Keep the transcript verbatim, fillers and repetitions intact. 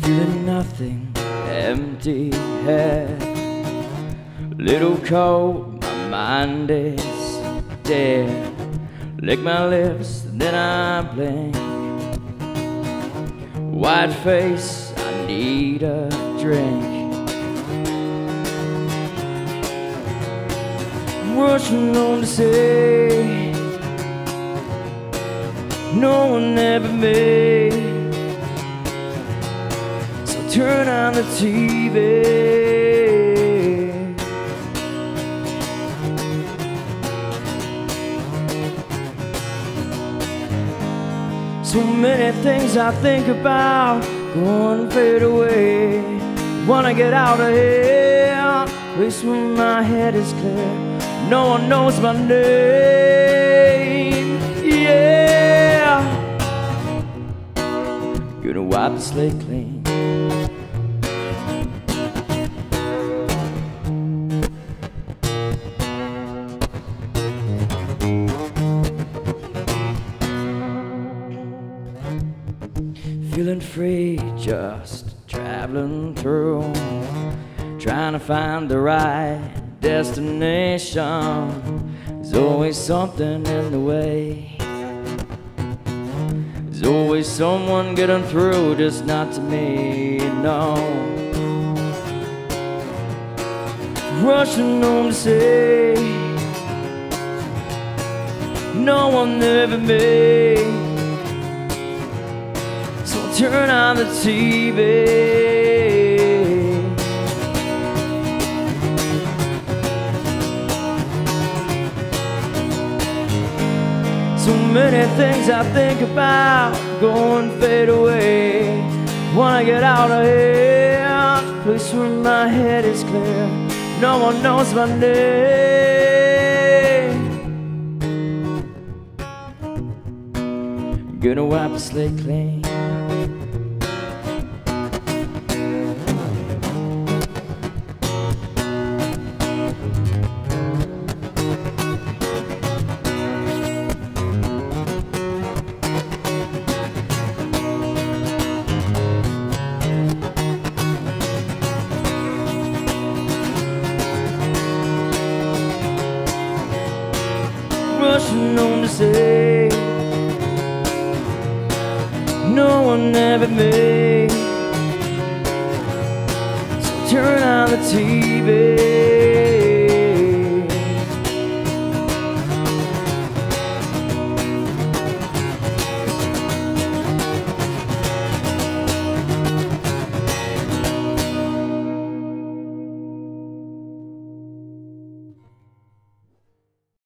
feeling nothing, empty head, little cold, my mind is dead. Lick my lips, then I blink. White face, I need a drink. I'm rushing home to say no one ever made. So turn on the T V. So many things I think about, going fade away. Wanna get out of here, place where my head is clear. No one knows my name, yeah. Gonna wipe the slate clean. Feeling free, just traveling through, trying to find the right destination. There's always something in the way. There's always someone getting through, just not to me, no. Rushing home to say no one ever made. Turn on the T V. So many things I think about, go and fade away. Wanna get out of here, place where my head is clear. No one knows my name. Gonna wipe the slate clean. Rushing home to say no one ever made. So turn on the T V.